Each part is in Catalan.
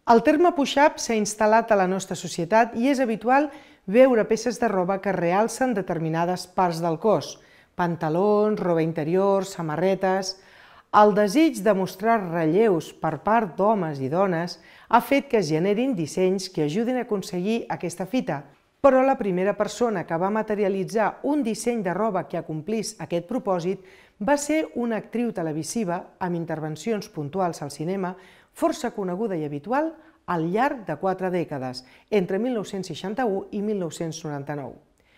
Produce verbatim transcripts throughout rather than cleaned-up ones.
El terme push-up s'ha instal·lat a la nostra societat i és habitual veure peces de roba que realcen determinades parts del cos, pantalons, roba interior, samarretes. El desig de mostrar relleus per part d'homes i dones ha fet que es generin dissenys que ajudin a aconseguir aquesta fita, però la primera persona que va materialitzar un disseny de roba que acomplís aquest propòsit va ser una actriu televisiva amb intervencions puntuals al cinema, força coneguda i habitual al llarg de quatre dècades, entre mil nou-cents seixanta-u i mil nou-cents noranta-nou.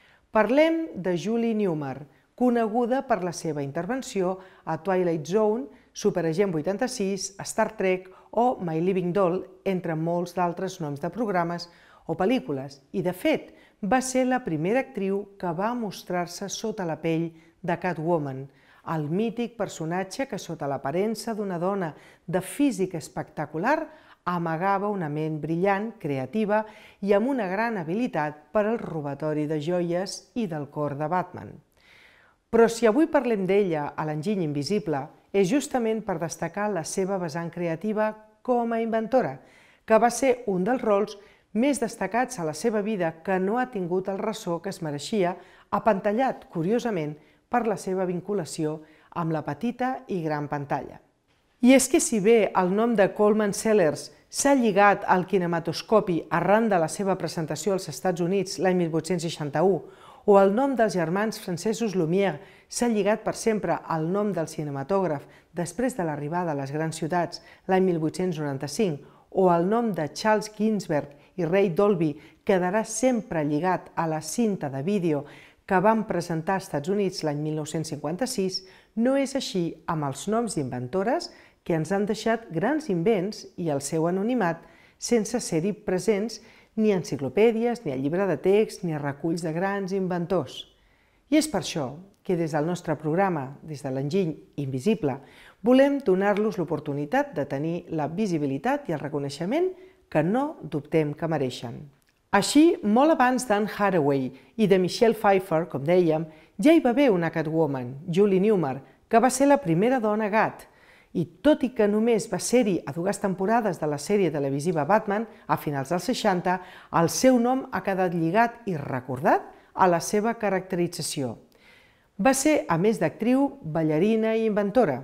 Parlem de Julie Newmar, coneguda per la seva intervenció a Twilight Zone, Superagent vuitanta-sis, Star Trek o My Living Doll, entre molts d'altres noms de programes o pel·lícules, i de fet va ser la primera actriu que va mostrar-se sota la pell de Catwoman, el mític personatge que sota l'aparença d'una dona de físic espectacular amagava una ment brillant, creativa i amb una gran habilitat per al robatori de joies i del cor de Batman. Però si avui parlem d'ella a l'Enginy Invisible és justament per destacar la seva vessant creativa com a inventora, que va ser un dels rols més destacats a la seva vida que no ha tingut el ressò que es mereixia, apantallat, curiosament, per la seva vinculació amb la petita i gran pantalla. I és que si bé el nom de Coleman Sellers s'ha lligat al kinematoscopi arran de la seva presentació als Estats Units l'any mil vuit-cents seixanta-u, o el nom dels germans francesos Lumière s'ha lligat per sempre al nom del cinematògraf després de l'arribada a les grans ciutats l'any mil vuit-cents noranta-cinc, o el nom de Charles Ginsberg i Ray Dolby quedarà sempre lligat a la cinta de vídeo que van presentar als Estats Units l'any mil nou-cents cinquanta-sis, no és així amb els noms d'inventores que ens han deixat grans invents i el seu anonimat sense ser-hi presents ni a enciclopèdies, ni a llibre de text, ni a reculls de grans inventors. I és per això que des del nostre programa, des de l'Enginy Invisible, volem donar-los l'oportunitat de tenir la visibilitat i el reconeixement que no dubtem que mereixen. Així, molt abans d'Anne Hathaway i de Michelle Pfeiffer, com dèiem, ja hi va haver una Catwoman, Julie Newmar, que va ser la primera dona gat, i tot i que només va ser-hi a dues temporades de la sèrie televisiva Batman, a finals dels seixanta, el seu nom ha quedat lligat i recordat a la seva caracterització. Va ser, a més d'actriu, ballarina i inventora.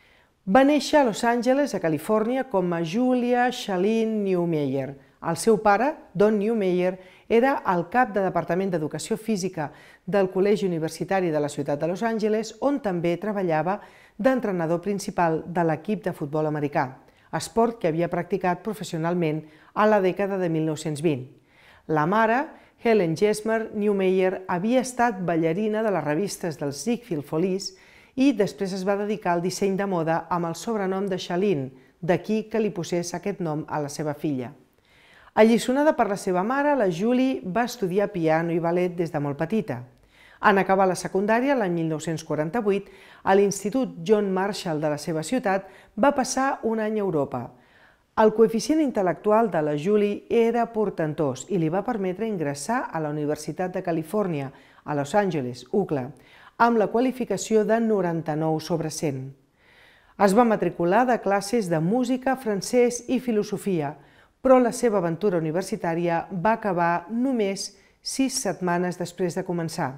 Va néixer a Los Angeles, a Califòrnia, com a Julia Shaleen Newmeyer. El seu pare, Don Newmeyer, era el cap de Departament d'Educació Física del Col·legi Universitari de la ciutat de Los Angeles, on també treballava d'entrenador principal de l'equip de futbol americà, esport que havia practicat professionalment a la dècada de mil nou-cents vint. La mare, Helen Jesmer Newmeyer, havia estat ballarina de les revistes dels Ziegfeld Follies i després es va dedicar al disseny de moda amb el sobrenom de Shaleen, d'aquí que li posés aquest nom a la seva filla. Alliçonada per la seva mare, la Julie va estudiar piano i ballet des de molt petita. En acabar la secundària, l'any mil nou-cents quaranta-vuit, a l'Institut John Marshall de la seva ciutat, va passar un any a Europa. El coeficient intel·lectual de la Julie era portentós i li va permetre ingressar a la Universitat de Califòrnia, a Los Angeles, U C L A, amb la qualificació de noranta-nou sobre cent. Es va matricular de classes de música, francès i filosofia, però la seva aventura universitària va acabar només sis setmanes després de començar.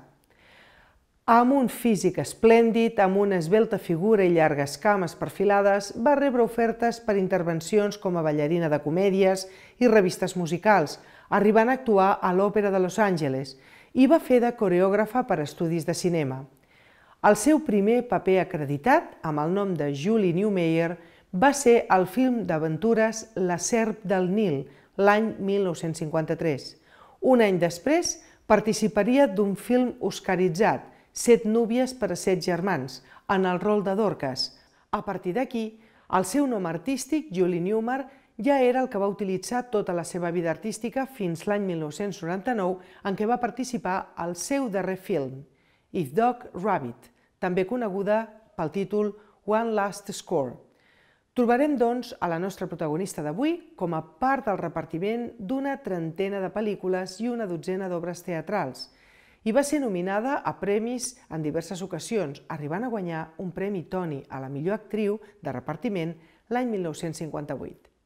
Amb un físic esplèndid, amb una esvelta figura i llargues cames perfilades, va rebre ofertes per intervencions com a ballarina de comèdies i revistes musicals, arribant a actuar a l'Òpera de Los Angeles, i va fer de coreògrafa per estudis de cinema. El seu primer paper acreditat, amb el nom de Julie Newmeyer, va ser el film d'aventures La serp del Nil, l'any mil nou-cents cinquanta-tres. Un any després, participaria d'un film oscaritzat, Set núvies per a set germans, en el rol de Dorcas. A partir d'aquí, el seu nom artístic, Julie Newmar, ja era el que va utilitzar tota la seva vida artística fins l'any mil nou-cents noranta-nou, en què va participar al seu darrer film, If Dog Rabbit, també coneguda pel títol One Last Score. Trobarem, doncs, a la nostra protagonista d'avui com a part del repartiment d'una trentena de pel·lícules i una dotzena d'obres teatrals, i va ser nominada a premis en diverses ocasions, arribant a guanyar un premi Tony a la millor actriu de repartiment l'any mil nou-cents cinquanta-vuit.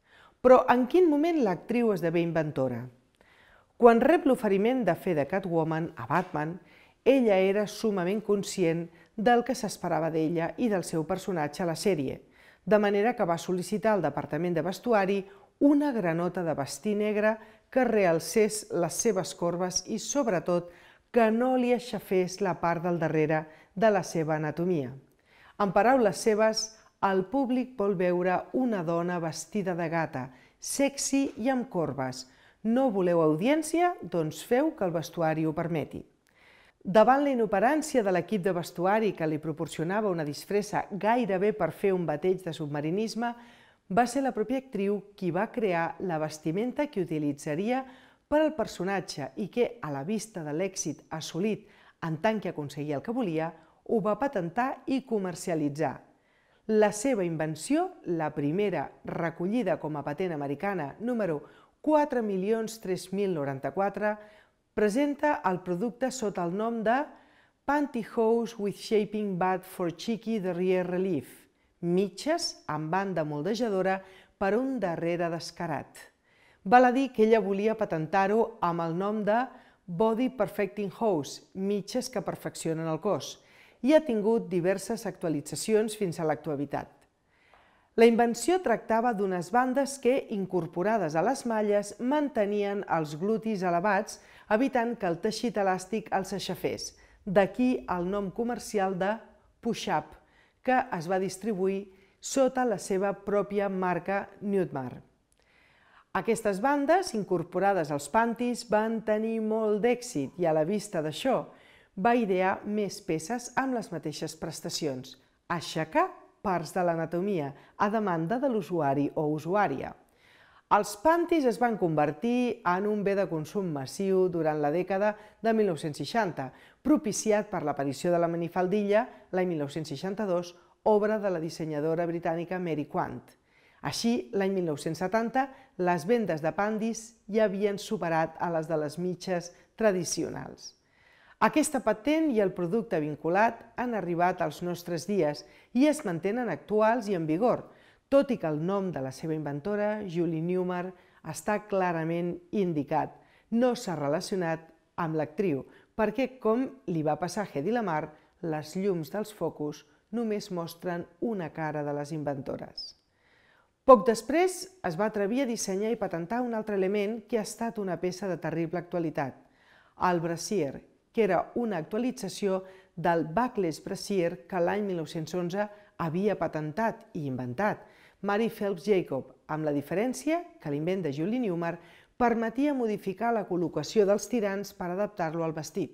Però en quin moment l'actriu esdevé inventora? Quan rep l'oferiment de fer de Catwoman a Batman, ella era sumament conscient del que s'esperava d'ella i del seu personatge a la sèrie, de manera que va sol·licitar al departament de vestuari una granota de vestir negra que realcés les seves corbes i, sobretot, que no li aixafés la part del darrere de la seva anatomia. En paraules seves, el públic vol veure una dona vestida de gata, sexy i amb corbes. No voleu audiència? Doncs feu que el vestuari ho permeti. Davant la inoperància de l'equip de vestuari que li proporcionava una disfressa gairebé per fer un bateig de submarinisme, va ser la pròpia actriu qui va crear la vestimenta que utilitzaria per al personatge i que, a la vista de l'èxit assolit en tant que aconseguia el que volia, ho va patentar i comercialitzar. La seva invenció, la primera recollida com a patent americana número quatre milions tres mil noranta-quatre, presenta el producte sota el nom de Pantyhose with Shaping Band for Cheeky Derriere Relief, mitges amb banda moldejadora per un darrere descarat. Val a dir que ella volia patentar-ho amb el nom de Body Perfecting Hose, mitges que perfeccionen el cos, i ha tingut diverses actualitzacions fins a l'actualitat. La invenció tractava d'unes bandes que, incorporades a les malles, mantenien els glutis elevats, evitant que el teixit elàstic els aixafés. D'aquí el nom comercial de push-up, que es va distribuir sota la seva pròpia marca Nudemar. Aquestes bandes, incorporades als pantis, van tenir molt d'èxit i, a la vista d'això, va idear més peces amb les mateixes prestacions: aixecar parts de l'anatomia a demanda de l'usuari o usuària. Els pantis es van convertir en un bé de consum massiu durant la dècada de mil nou-cents seixanta, propiciat per l'aparició de la minifaldilla l'any mil nou-cents seixanta-dos, obra de la dissenyadora britànica Mary Quant. Així, l'any mil nou-cents setanta, les vendes de pantis ja havien superat a les de les mitges tradicionals. Aquesta patent i el producte vinculat han arribat als nostres dies i es mantenen actuals i en vigor, tot i que el nom de la seva inventora, Julie Newmar, està clarament indicat. No s'ha relacionat amb l'actriu, perquè, com li va passar a Hedy Lamarr, les llums dels focus només mostren una cara de les inventores. Poc després es va atrevir a dissenyar i patentar un altre element que ha estat una peça de terrible actualitat, el brasier, que era una actualització del Backless Brassiere que l'any mil nou-cents onze havia patentat i inventat Mary Phelps Jacob, amb la diferència que l'invent de Julie Newmar permetia modificar la col·locació dels tirants per adaptar-lo al vestit.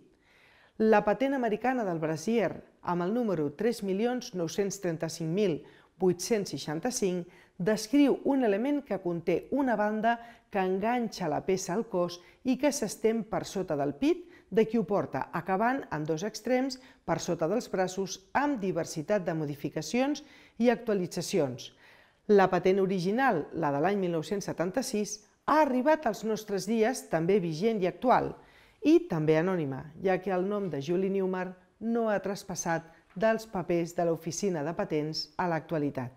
La patent americana del brasier, amb el número tres milions nou-cents trenta-cinc mil vuit-cents seixanta-cinc, descriu un element que conté una banda que enganxa la peça al cos i que s'estén per sota del pit de qui ho porta, acabant en dos extrems per sota dels braços amb diversitat de modificacions i actualitzacions. La patent original, la de l'any mil nou-cents setanta-sis, ha arribat als nostres dies també vigent i actual, i també anònima, ja que el nom de Julie Newmar no ha traspassat dels papers de l'oficina de patents a l'actualitat.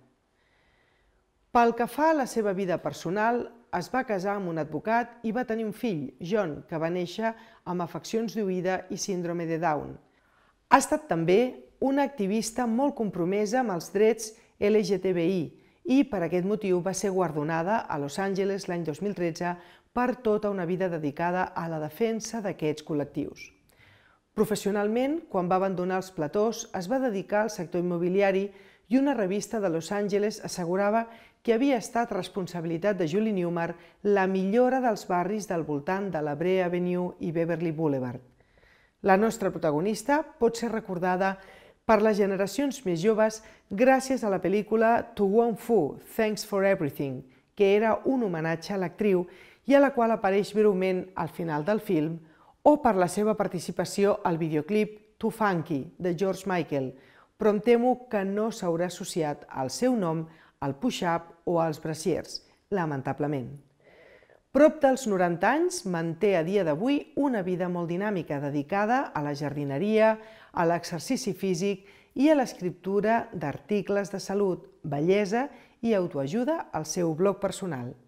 Pel que fa a la seva vida personal, es va casar amb un advocat i va tenir un fill, John, que va néixer amb afeccions d'oïda i síndrome de Down. Ha estat també una activista molt compromesa amb els drets L G T B I i per aquest motiu va ser guardonada a Los Angeles l'any dos mil tretze per tota una vida dedicada a la defensa d'aquests col·lectius. Professionalment, quan va abandonar els platós, es va dedicar al sector immobiliari i una revista de Los Angeles assegurava que havia estat responsabilitat de Julie Newmar la millora dels barris del voltant de la Brea Avenue i Beverly Boulevard. La nostra protagonista pot ser recordada per les generacions més joves gràcies a la pel·lícula To Wong Foo, Thanks for Everything, que era un homenatge a l'actriu i a la qual apareix breument al final del film, o per la seva participació al videoclip Too Funky, de George Michael, però em temo que no s'haurà associat al seu nom al push-up o als brasiers, lamentablement. Prop dels noranta anys, manté a dia d'avui una vida molt dinàmica dedicada a la jardineria, a l'exercici físic i a l'escriptura d'articles de salut, bellesa i autoajuda al seu blog personal.